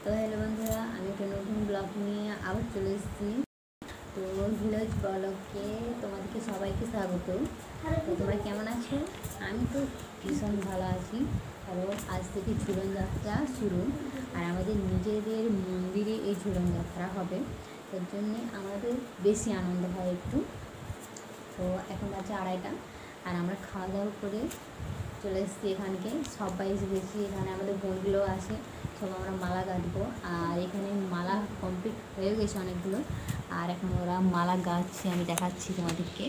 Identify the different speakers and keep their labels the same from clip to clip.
Speaker 1: তো হ্যালো বন্ধুরা, আমি একটা নতুন ব্লগ নিয়ে আবার চলে এসেছি। তো ভিলেজ ব্লগকে তোমাদেরকে সবাইকে স্বাগত। তো তোমরা কেমন আছো? আমি তো ভীষণ ভালো আছি, কারণ আজ থেকে ঝুলন যাত্রা শুরু, আর আমাদের নিজেদের মন্দিরে এই ঝুলন যাত্রা হবে। তার জন্যে আমাদের বেশি আনন্দ হয় একটু। তো এখন বাজে 2:30, আর আমরা খাওয়া দাওয়া করে চলে এসেছি এখানকে। সবাই এসে গেছি, এখানে আমাদের বোনগুলো আছে, সব আমরা মালা গাঁথবো। আর এখানে মালা কমপ্লিট হয়ে গেছে অনেকগুলো, আর এখন ওরা মালা গাঁথছে, আমি দেখাচ্ছি তোমাদেরকে।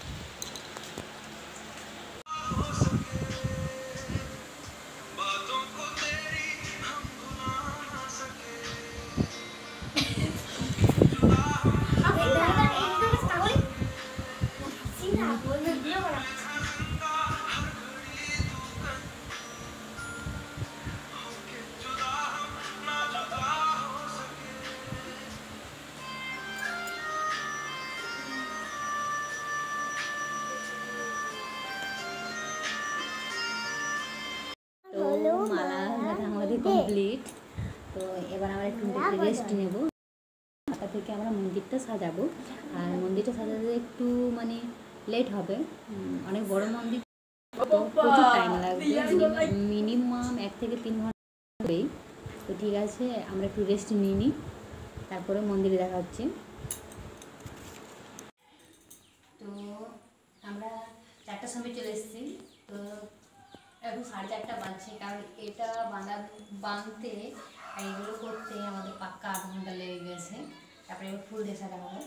Speaker 1: তো মালা গাঁথা আমাদের কমপ্লিট। তো এবার আমরা একটু রেস্ট নেব। আটটা থেকে আমরা মন্দিরটা সাজাবো, আর মন্দিরটা সাজাতে একটু মানে লেট হবে, অনেক বড় মন্দির, তো প্রচুর টাইম লাগবে, মিনিমাম 1 থেকে 3 ঘন্টা হবেই। তো ঠিক আছে, আমরা একটু রেস্ট নিয়ে নিই, তারপরে মন্দিরে দেখা হচ্ছে। তো আমরা 4টার সময় চলে এসেছি। তো এখন 4:30 বাজছে, কারণ এটা বাঁধতে আর এগুলো করতে আমাদের পাক্কা 8 ঘন্টা লেগে গেছে। তারপরে এবার ফুল দিয়ে সাজানো হবে।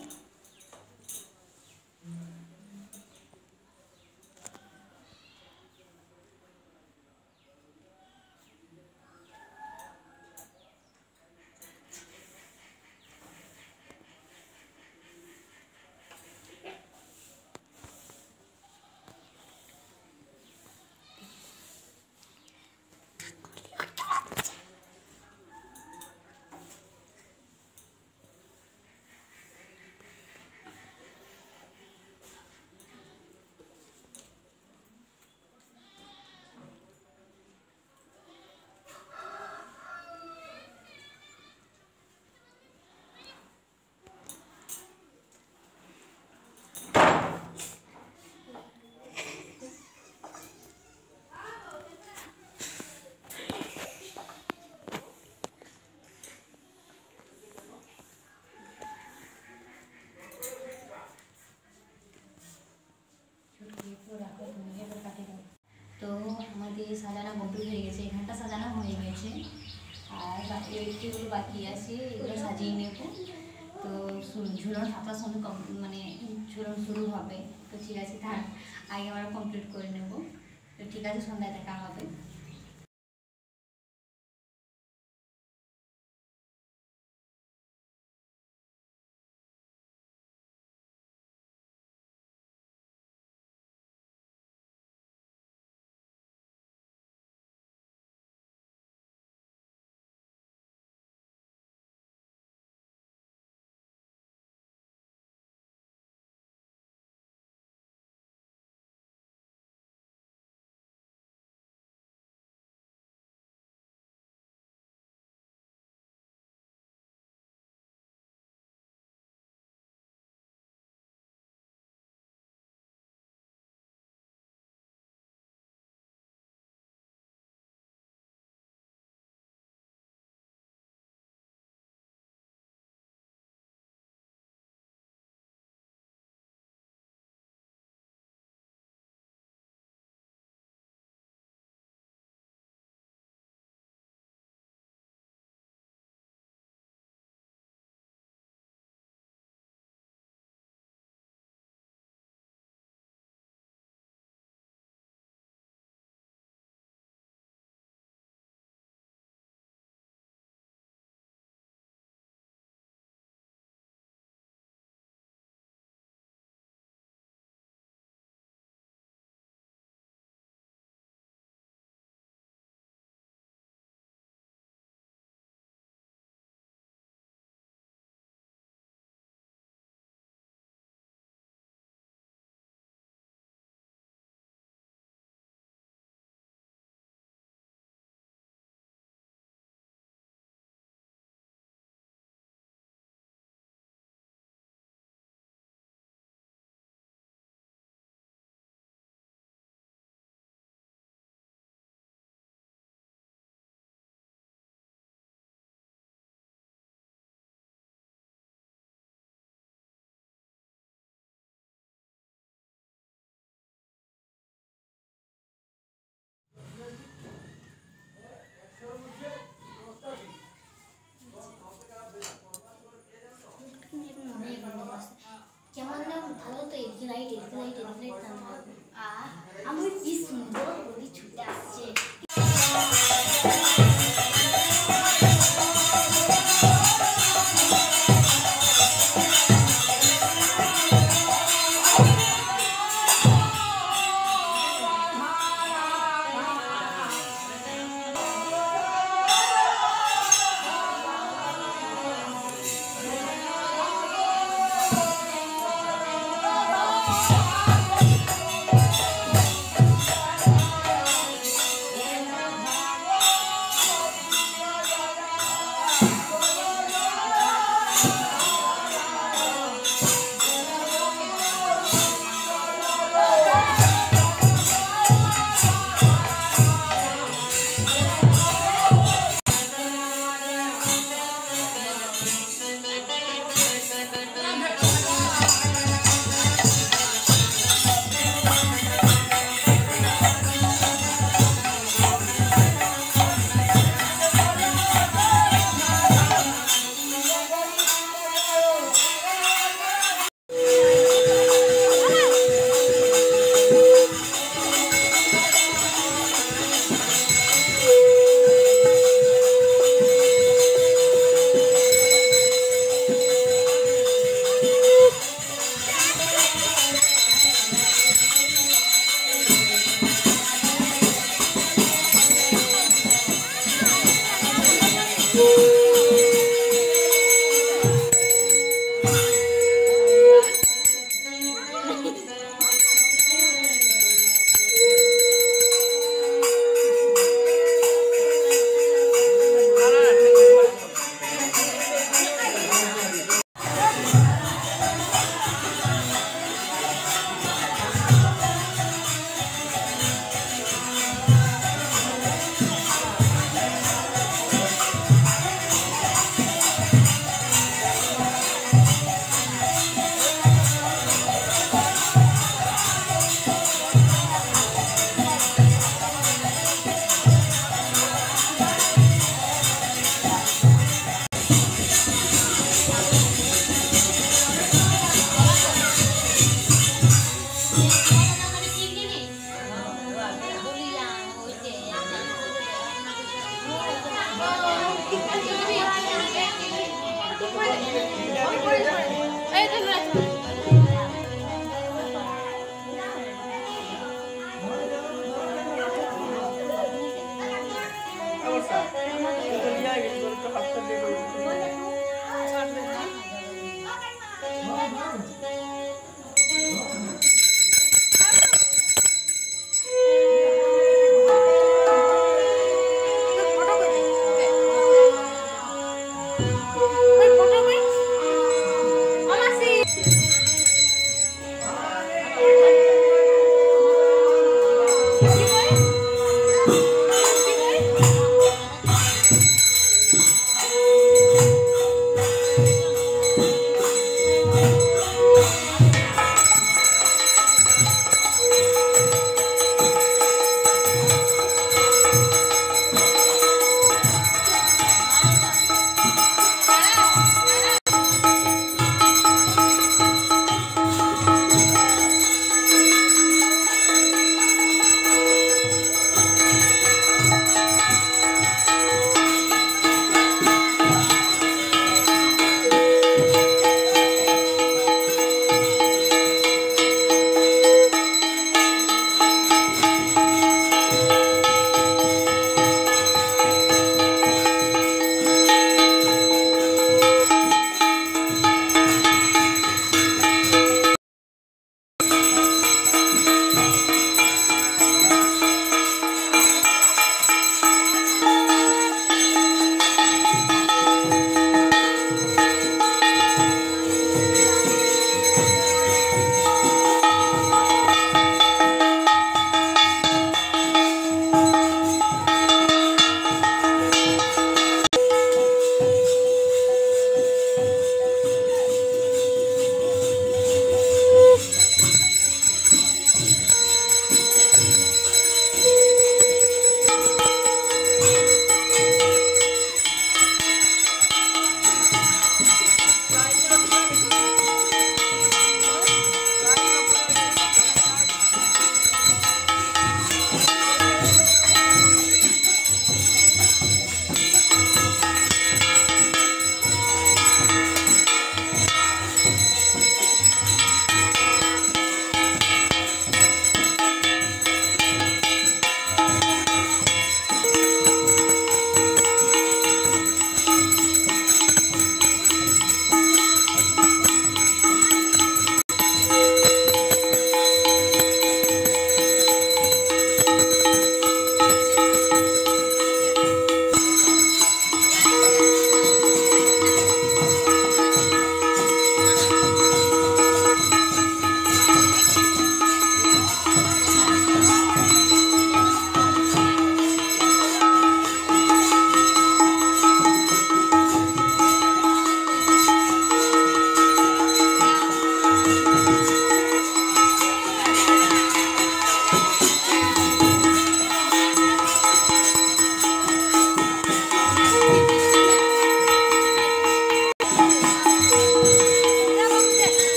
Speaker 1: তো আমাদের সাজানো কমপ্লিট হয়ে গেছে, এখানটা সাজানো হয়ে গেছে, আর এগুলো বাকি আছে, এগুলো সাজিয়ে নেব। তো ঝুলন 7টার সময় মানে ঝুলন শুরু হবে। তো ঠিক আছে, তার আগে আমরা কমপ্লিট করে নেব। তো ঠিক আছে, সন্ধ্যায় দেখা হবে।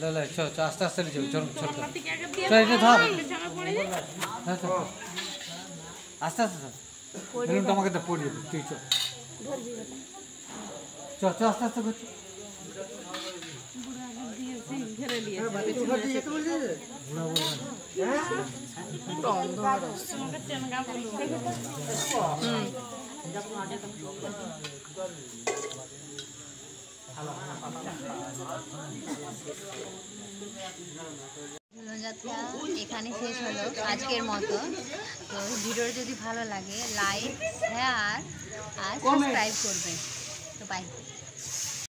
Speaker 2: আস্তে আস্তে ছোট ছোট ধর আস্তে আস্তে বেলুনটা আমাকে পড়িয়ে দে তুই আস্তে আস্তে করছি
Speaker 1: যাত্রা এখানে শেষ হলো আজকের মতো। তো ভিডিওটা যদি ভালো লাগে লাইক শেয়ার আর সাবস্ক্রাইব করবেন। তো বাই।